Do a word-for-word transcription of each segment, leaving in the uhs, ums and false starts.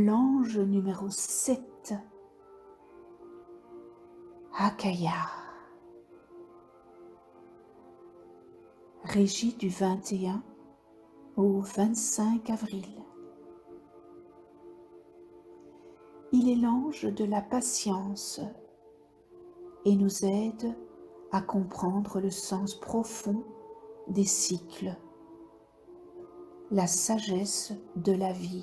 l'ange numéro sept, Akaya, régie du vingt et un au vingt-cinq avril. Il est l'ange de la patience et nous aide à comprendre le sens profond des cycles, la sagesse de la vie.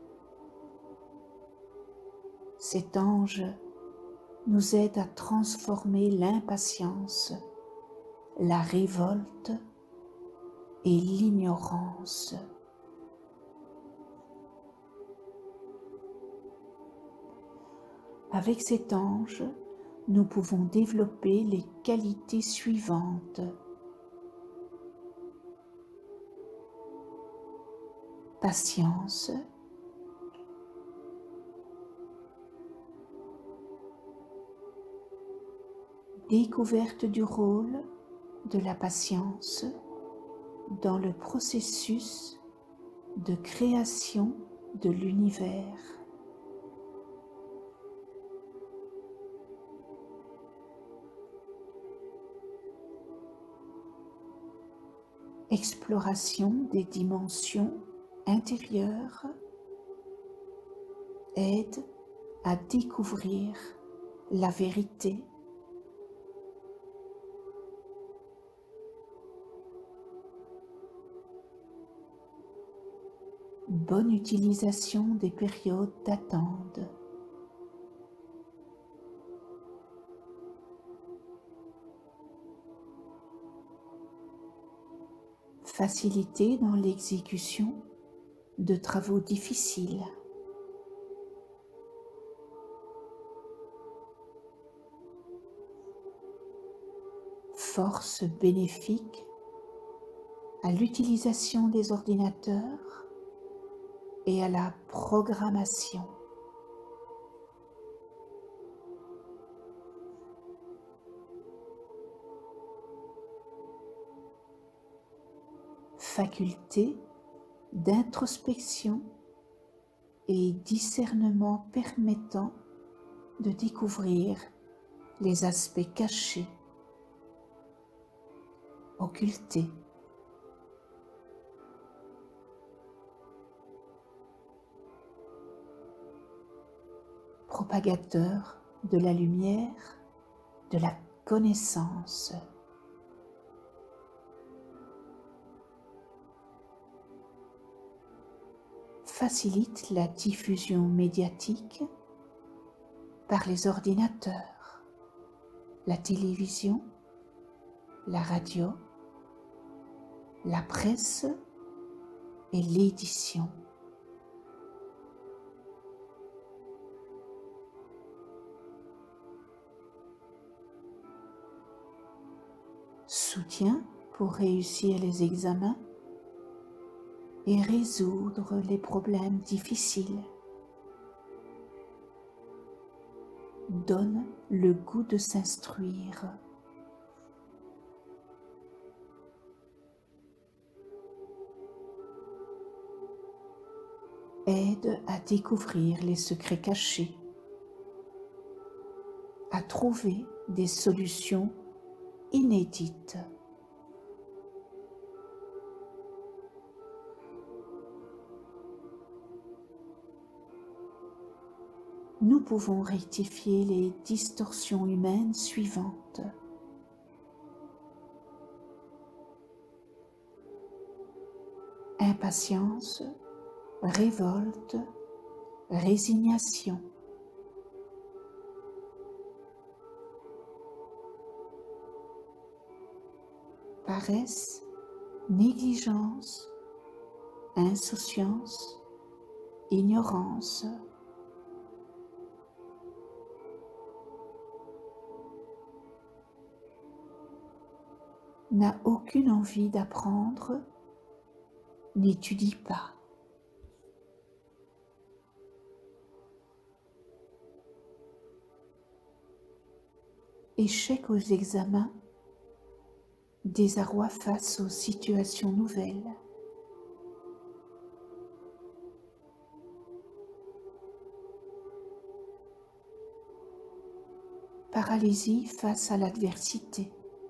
Cet ange nous aide à transformer l'impatience, la révolte et l'ignorance. Avec cet ange, nous pouvons développer les qualités suivantes. Patience, découverte du rôle de la patience dans le processus de création de l'univers. Exploration des dimensions intérieures aide à découvrir la vérité. Bonne utilisation des périodes d'attente. Facilité dans l'exécution de travaux difficiles. Force bénéfique à l'utilisation des ordinateurs et à la programmation. Faculté d'introspection et discernement permettant de découvrir les aspects cachés, occultés. Propagateur de la lumière, de la connaissance. Facilite la diffusion médiatique par les ordinateurs, la télévision, la radio, la presse et l'édition. Soutien pour réussir les examens et résoudre les problèmes difficiles. Donne le goût de s'instruire. Aide à découvrir les secrets cachés, à trouver des solutions inédites. Nous pouvons rectifier les distorsions humaines suivantes. Impatience, révolte, résignation. Paresse, négligence, insouciance, ignorance. N'a aucune envie d'apprendre, n'étudie pas. Échec aux examens, désarroi face aux situations nouvelles. paralysie face à l'adversité,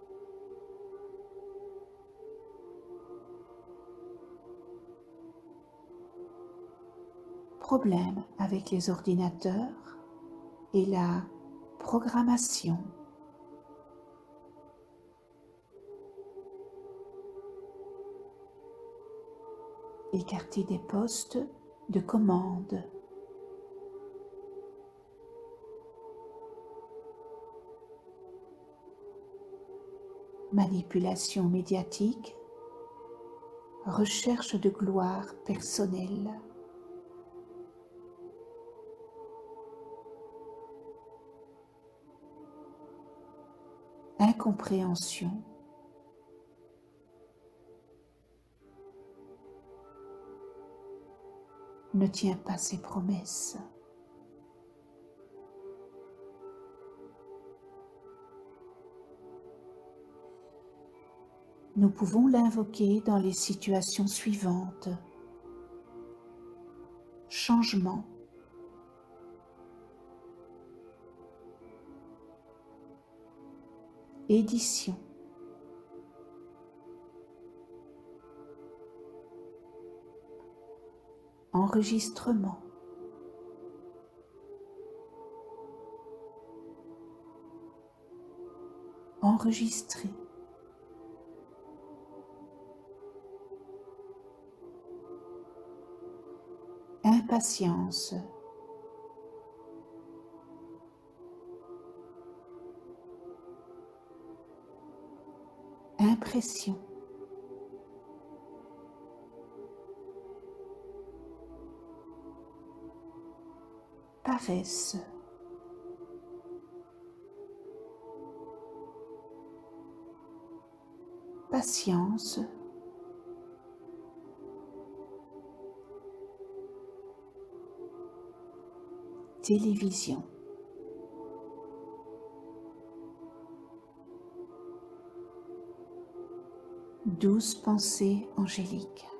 problème avec les ordinateurs et la programmation, écarter des postes de commande, manipulation médiatique, recherche de gloire personnelle, incompréhension, ne tient pas ses promesses. Nous pouvons l'invoquer dans les situations suivantes. Changement, édition, enregistrement, enregistrer, impatience, impression, paresse, patience, télévision. Douze pensées angéliques.